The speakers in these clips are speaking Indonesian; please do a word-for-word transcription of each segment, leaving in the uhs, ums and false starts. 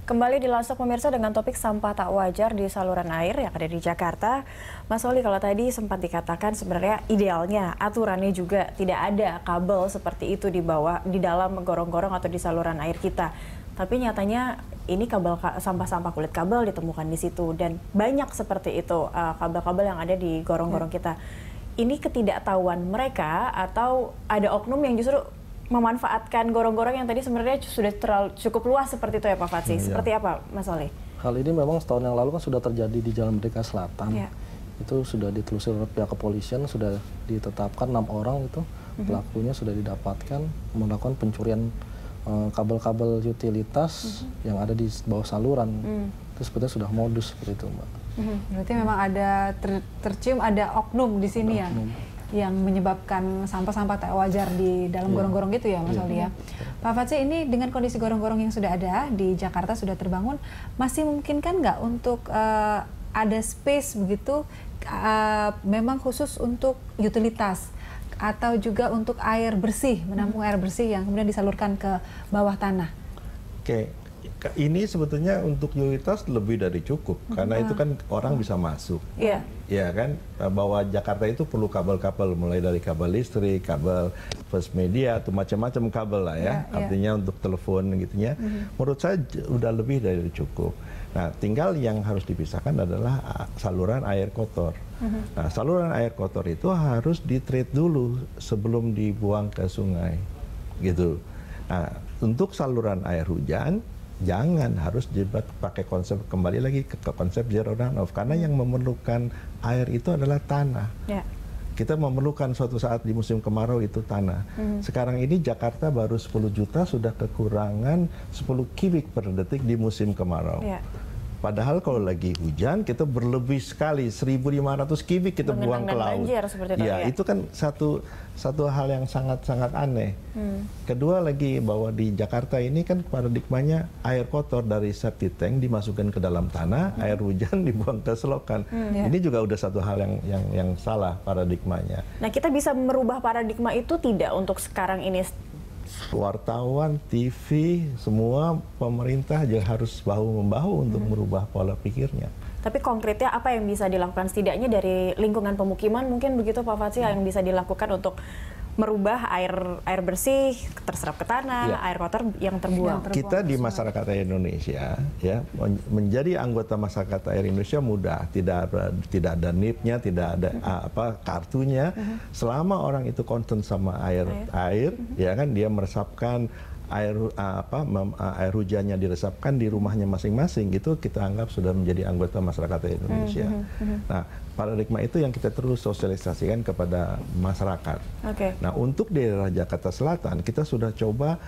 Kembali di Lasok pemirsa dengan topik sampah tak wajar di saluran air yang ada di Jakarta. Mas Oli, kalau tadi sempat dikatakan sebenarnya idealnya aturannya juga tidak ada kabel seperti itu di bawah, di dalam gorong-gorong atau di saluran air kita. Tapi nyatanya ini kabel sampah-sampah kulit kabel ditemukan di situ dan banyak seperti itu kabel-kabel yang ada di gorong-gorong kita. Ini ketidaktahuan mereka atau ada oknum yang justru memanfaatkan gorong-gorong yang tadi sebenarnya sudah terlalu cukup luas seperti itu ya Pak Fatsi. Hmm, seperti ya. Apa Mas Oli? Hal ini memang setahun yang lalu kan sudah terjadi di Jalan Merdeka Selatan. Ya. Itu sudah ditelusuri oleh pihak kepolisian, sudah ditetapkan enam orang itu mm-hmm. pelakunya sudah didapatkan melakukan pencurian kabel-kabel uh, utilitas mm-hmm. yang ada di bawah saluran. Mm. Itu sebetulnya sudah modus seperti itu, Mbak. Mm-hmm. Berarti memang ada ter tercium ada oknum di sini ada ya. Oknum yang menyebabkan sampah-sampah tak wajar di dalam gorong-gorong yeah. gitu ya Mas yeah. Oli ya. Pak Fatsi, ini dengan kondisi gorong-gorong yang sudah ada di Jakarta sudah terbangun, masih memungkinkan nggak untuk uh, ada space begitu uh, memang khusus untuk utilitas atau juga untuk air bersih, menampung hmm. air bersih yang kemudian disalurkan ke bawah tanah? Oke, ini sebetulnya untuk utilitas lebih dari cukup hmm. karena itu kan orang hmm. bisa masuk. Iya. Yeah. Ya kan, bahwa Jakarta itu perlu kabel-kabel, mulai dari kabel listrik, kabel first media, atau macam-macam kabel lah ya, yeah, artinya yeah. untuk telepon gitu ya. Mm-hmm. Menurut saya udah lebih dari cukup. Nah, tinggal yang harus dipisahkan adalah saluran air kotor. Mm-hmm. Nah, saluran air kotor itu harus di-treat dulu sebelum dibuang ke sungai, gitu. Nah, untuk saluran air hujan, jangan harus dipakai konsep kembali lagi ke, ke konsep zero runoff karena hmm. yang memerlukan air itu adalah tanah. Ya. Kita memerlukan suatu saat di musim kemarau itu tanah. Hmm. Sekarang ini Jakarta baru sepuluh juta sudah kekurangan sepuluh kubik per detik di musim kemarau. Ya. Padahal kalau lagi hujan kita berlebih sekali seribu lima ratus kubik kita buang ke laut. Banjir, seperti itu, ya, ya, itu kan satu satu hal yang sangat-sangat aneh. Hmm. Kedua lagi bahwa di Jakarta ini kan paradigmanya air kotor dari septic tank dimasukkan ke dalam tanah, hmm. air hujan dibuang ke selokan. Hmm, ya. Ini juga udah satu hal yang yang yang salah paradigmanya. Nah, kita bisa merubah paradigma itu tidak untuk sekarang ini? Wartawan, T V, semua pemerintah juga harus bahu-membahu untuk hmm. merubah pola pikirnya. Tapi konkretnya apa yang bisa dilakukan setidaknya dari lingkungan pemukiman mungkin begitu Pak Fatsi hmm. yang bisa dilakukan untuk merubah air air bersih terserap ke tanah, ya. air kotor yang terbuang. Yang Kita di masyarakat air Indonesia ya menjadi anggota masyarakat air Indonesia mudah, tidak ada, tidak ada N I P-nya, tidak ada uh-huh. apa kartunya. Uh-huh. Selama orang itu concern sama air air, air uh-huh. ya kan dia meresapkan air apa air hujannya diresapkan di rumahnya masing-masing, itu kita anggap sudah menjadi anggota masyarakat Indonesia. Mm-hmm. Nah, paradigma itu yang kita terus sosialisasikan kepada masyarakat. Okay. Nah, untuk daerah Jakarta Selatan kita sudah coba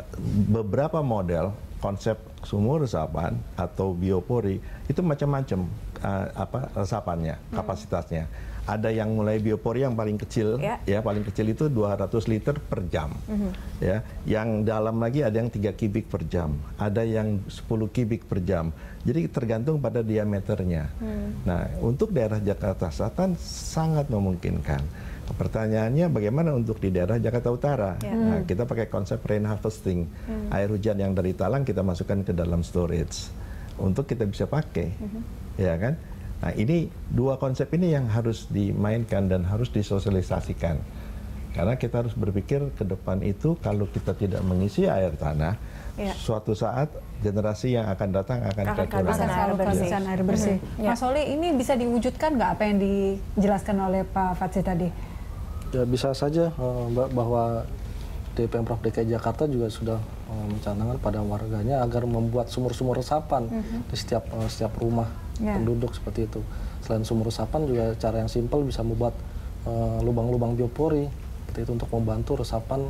beberapa model konsep sumur resapan atau biopori itu macam-macam uh, apa resapannya, mm. kapasitasnya. Ada yang mulai biopori yang paling kecil, yeah. ya paling kecil itu dua ratus liter per jam, mm-hmm. ya. Yang dalam lagi ada yang tiga kubik per jam, ada yang sepuluh kubik per jam. Jadi tergantung pada diameternya. Mm. Nah, untuk daerah Jakarta Selatan sangat memungkinkan. Pertanyaannya bagaimana untuk di daerah Jakarta Utara? Yeah. Nah, kita pakai konsep rain harvesting, mm. air hujan yang dari talang kita masukkan ke dalam storage untuk kita bisa pakai, mm-hmm. ya kan? Nah, ini dua konsep ini yang harus dimainkan dan harus disosialisasikan. Karena kita harus berpikir ke depan itu kalau kita tidak mengisi air tanah, ya. suatu saat generasi yang akan datang akan kekurangan air bersih. Air bersih. Hmm. Mas Oli, ini bisa diwujudkan nggak apa yang dijelaskan oleh Pak Fatsi tadi? Ya, bisa saja, Mbak, bahwa di Pemprov D K I Jakarta juga sudah mencanangkan pada warganya agar membuat sumur-sumur resapan mm-hmm. di setiap setiap rumah yeah. penduduk seperti itu. Selain sumur resapan juga cara yang simpel bisa membuat uh, lubang-lubang biopori seperti itu untuk membantu resapan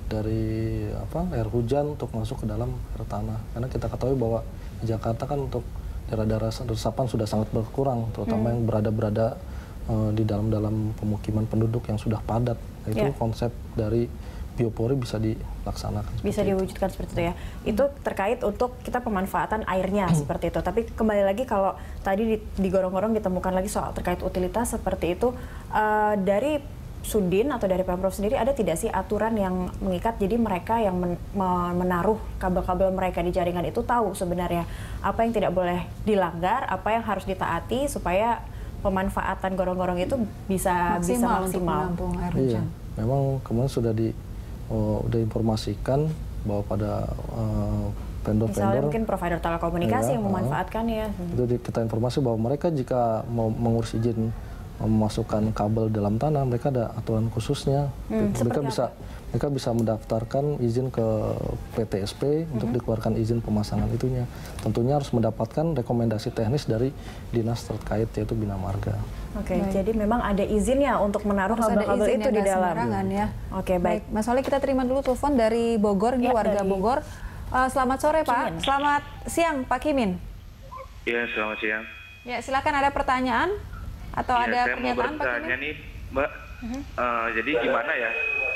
dari apa air hujan untuk masuk ke dalam air tanah. Karena kita ketahui bahwa di Jakarta kan untuk daerah-daerah resapan sudah sangat berkurang, terutama mm. yang berada-berada uh, di dalam-dalam pemukiman penduduk yang sudah padat. Nah, itu yeah. konsep dari biopori bisa dilaksanakan. Bisa diwujudkan itu. seperti itu ya. Itu terkait untuk kita pemanfaatan airnya seperti itu. Tapi kembali lagi kalau tadi di, di gorong-gorong ditemukan lagi soal terkait utilitas seperti itu, uh, dari Sudin atau dari Pemprov sendiri ada tidak sih aturan yang mengikat, jadi mereka yang men menaruh kabel-kabel mereka di jaringan itu tahu sebenarnya apa yang tidak boleh dilanggar, apa yang harus ditaati supaya pemanfaatan gorong-gorong itu bisa maksimal, bisa maksimal untuk menampung air hujan. Iya, memang kemarin sudah di oh, udah informasikan bahwa pada uh, vendor-vendor, misalnya mungkin provider telekomunikasi ya, yang memanfaatkannya. Hmm. Itu kita informasi bahwa mereka jika mau mengurus izin memasukkan kabel dalam tanah, mereka ada aturan khususnya. Hmm, mereka bisa apa? mereka bisa mendaftarkan izin ke P T S P hmm. untuk dikeluarkan izin pemasangan itunya. Tentunya harus mendapatkan rekomendasi teknis dari dinas terkait yaitu Bina Marga. Oke, okay, jadi memang ada izinnya untuk menaruh kabel-kabel itu di dalam. Ya. Oke, okay, baik. baik. Mas Oli, kita terima dulu telepon dari Bogor, ini ya, warga dari... Bogor. Uh, selamat sore Pak. Kimin. Selamat siang Pak Kimin. Iya, selamat siang. Ya, silakan, ada pertanyaan atau ya, ada saya pernyataan mau Pak bertanya Kimin? nih, Mbak. Uh-huh. Uh, jadi gimana ya?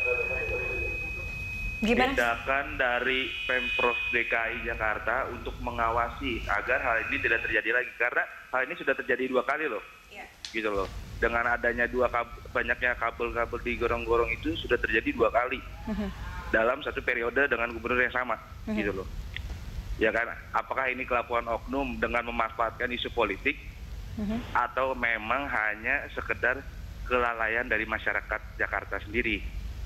Gimana? Tindakan dari Pemprov D K I Jakarta untuk mengawasi agar hal ini tidak terjadi lagi, karena hal ini sudah terjadi dua kali loh. Yeah. Gitu loh. Dengan adanya dua kabel, banyaknya kabel-kabel di gorong-gorong itu sudah terjadi dua kali. Uh-huh. Dalam satu periode dengan gubernur yang sama, uh-huh. gitu loh. Ya kan, apakah ini kelakuan oknum dengan memanfaatkan isu politik, uh-huh. atau memang hanya sekedar kelalaian dari masyarakat Jakarta sendiri?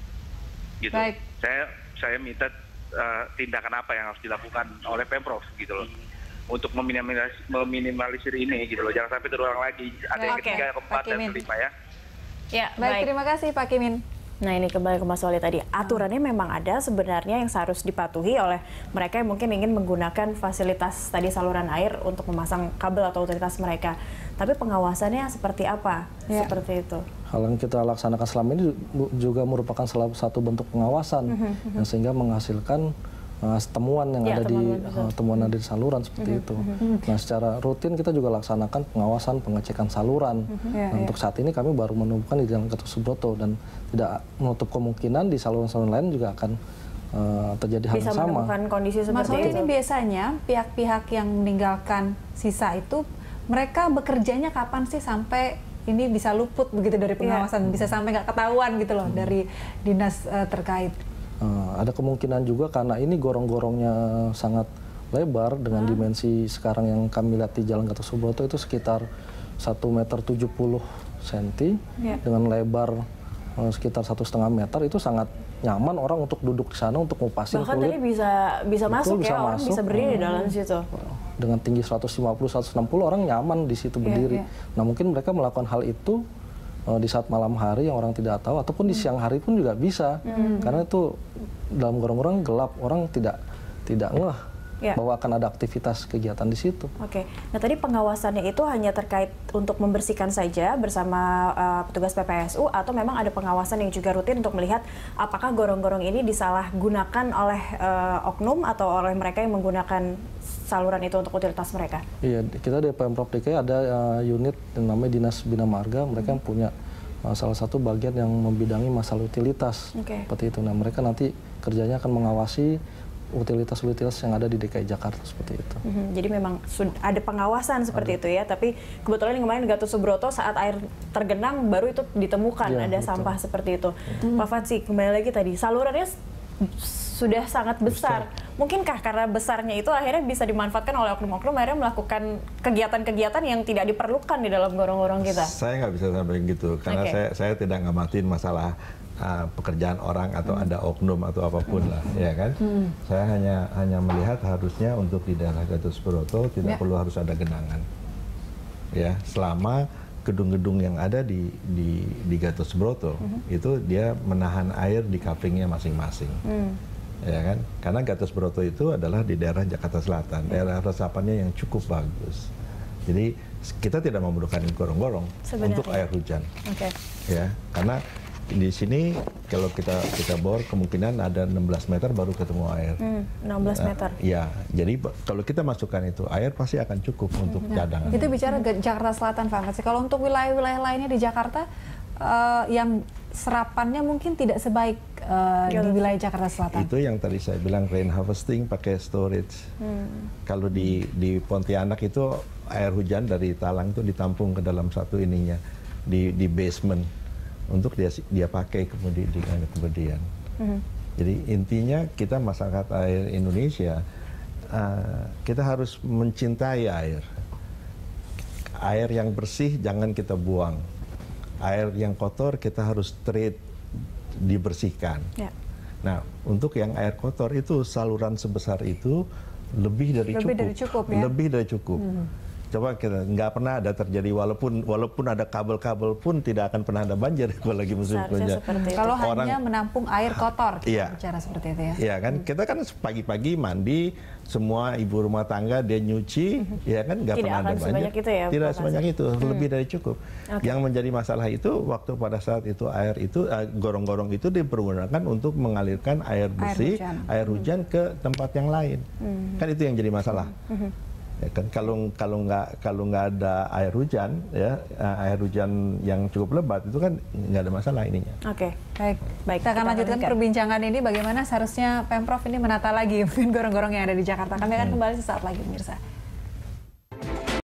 Gitu. Baik. Saya saya minta uh, tindakan apa yang harus dilakukan oleh Pemprov gitu loh, untuk meminimalisir, meminimalisir ini gitu loh, jangan sampai terulang lagi. Ada yang okay. ketiga, keempat, dan kelima ya. Ya, baik. baik. Terima kasih Pak Kimin. Nah, ini kembali ke Mas Oli tadi. Aturannya memang ada sebenarnya yang harus dipatuhi oleh mereka yang mungkin ingin menggunakan fasilitas tadi saluran air untuk memasang kabel atau utilitas mereka. Tapi pengawasannya seperti apa? Ya. Seperti itu. Hal yang kita laksanakan selama ini juga merupakan salah satu bentuk pengawasan mm-hmm. yang sehingga menghasilkan uh, temuan yang ya, ada temuan di uh, temuan ada di saluran seperti mm-hmm. itu. Mm-hmm. Nah, secara rutin kita juga laksanakan pengawasan pengecekan saluran. Mm-hmm. Ya, nah, ya. Untuk saat ini kami baru menemukan di Jalan Gatot Subroto dan tidak menutup kemungkinan di saluran-saluran lain juga akan uh, terjadi hal bisa yang sama. menemukan kondisi seperti Mas itu. Ini biasanya pihak-pihak yang meninggalkan sisa itu mereka bekerjanya kapan sih sampai ini bisa luput begitu dari pengawasan, yeah. bisa sampai nggak ketahuan gitu loh hmm. dari dinas uh, terkait? Uh, ada kemungkinan juga karena ini gorong-gorongnya sangat lebar dengan hmm. dimensi sekarang yang kami lihat di Jalan Gatot Subroto itu sekitar satu meter tujuh puluh sentimeter yeah. dengan lebar uh, sekitar satu setengah meter, itu sangat nyaman orang untuk duduk di sana untuk ngupasin bahkan kulit. Bahkan tadi bisa bisa Betul, masuk bisa ya, masuk. orang bisa berdiri hmm. di dalam situ. Dengan tinggi seratus lima puluh sampai seratus enam puluh orang nyaman di situ berdiri. Yeah, yeah. Nah, mungkin mereka melakukan hal itu uh, di saat malam hari yang orang tidak tahu, ataupun di siang hari pun juga bisa. Mm. Karena itu dalam gorong-gorong gelap, orang tidak tidak ngeh yeah. bahwa akan ada aktivitas kegiatan di situ. Oke. Okay. Nah, tadi pengawasannya itu hanya terkait untuk membersihkan saja bersama uh, petugas P P S U, atau memang ada pengawasan yang juga rutin untuk melihat apakah gorong-gorong ini disalahgunakan oleh uh, oknum atau oleh mereka yang menggunakan saluran itu untuk utilitas mereka? Iya, kita di Pemprov D K I ada uh, unit yang namanya Dinas Bina Marga, mereka yang punya uh, salah satu bagian yang membidangi masalah utilitas. Okay. Seperti itu. Nah, mereka nanti kerjanya akan mengawasi utilitas-utilitas yang ada di D K I Jakarta seperti itu. Mm-hmm. Jadi memang ada pengawasan seperti ada. Itu ya, tapi kebetulan yang kemarin Gatot Subroto saat air tergenang baru itu ditemukan ya, ada betul. Sampah seperti itu. Mm-hmm. Pak Fatsi, kembali lagi tadi, salurannya sudah sangat besar. besar. Mungkinkah karena besarnya itu akhirnya bisa dimanfaatkan oleh oknum-oknum akhirnya melakukan kegiatan-kegiatan yang tidak diperlukan di dalam gorong-gorong kita? Saya nggak bisa sampai gitu, karena okay. saya saya tidak ngamatin masalah uh, pekerjaan orang atau hmm. ada oknum atau apapun hmm. lah, ya kan? Hmm. Saya hanya hanya melihat harusnya untuk di daerah Gatot Subroto tidak ya. perlu harus ada genangan, ya selama gedung-gedung yang ada di di, di Gatot Subroto mm-hmm. itu dia menahan air di coupingnya masing-masing, mm. ya kan? Karena Gatot Subroto itu adalah di daerah Jakarta Selatan, mm. daerah resapannya yang cukup bagus. Jadi kita tidak memerlukan gorong-gorong untuk air hujan, okay. ya. Karena di sini kalau kita kita bor kemungkinan ada enam belas meter baru ketemu air. Hmm, enam belas meter. Uh, ya, jadi kalau kita masukkan itu air pasti akan cukup hmm. untuk nah, cadangan. Itu bicara Jakarta Selatan, Pak Fatsi. Kalau untuk wilayah-wilayah lainnya di Jakarta uh, yang serapannya mungkin tidak sebaik uh, di wilayah Jakarta Selatan. Itu yang tadi saya bilang rain harvesting pakai storage. Hmm. Kalau di di Pontianak itu air hujan dari talang itu ditampung ke dalam satu ininya di di basement. untuk dia dia pakai kemudian kemudian. Mm-hmm. Jadi intinya kita masyarakat air Indonesia uh, kita harus mencintai air. Air yang bersih jangan kita buang. Air yang kotor kita harus treat, dibersihkan. Yeah. Nah, untuk yang air kotor itu saluran sebesar itu lebih dari lebih cukup. Dari cukup ya? Lebih dari cukup. Hmm. Coba kita nggak pernah ada terjadi walaupun walaupun ada kabel-kabel pun tidak akan pernah ada banjir kalau lagi musim hujan. Kalau hanya menampung air kotor, kita iya, bicara seperti itu ya. Iya kan, hmm. kita kan pagi-pagi mandi, semua ibu rumah tangga dia nyuci, hmm. ya kan nggak pernah ada banjir. Itu ya, tidak sebanyak itu, hmm. lebih dari cukup. Okay. Yang menjadi masalah itu waktu pada saat itu air itu gorong-gorong uh, itu dipergunakan untuk mengalirkan air bersih, air hujan, air hujan hmm. ke tempat yang lain. Hmm. Kan itu yang jadi masalah. Hmm. Ya kan, kalau kalau nggak kalau nggak ada air hujan ya air hujan yang cukup lebat itu kan nggak ada masalah ininya. Oke, okay. baik baik. Kita akan kita lanjutkan lanjutkan perbincangan ini bagaimana seharusnya Pemprov ini menata lagi mungkin gorong-gorong yang ada di Jakarta. Kami akan hmm. kembali sesaat lagi pemirsa.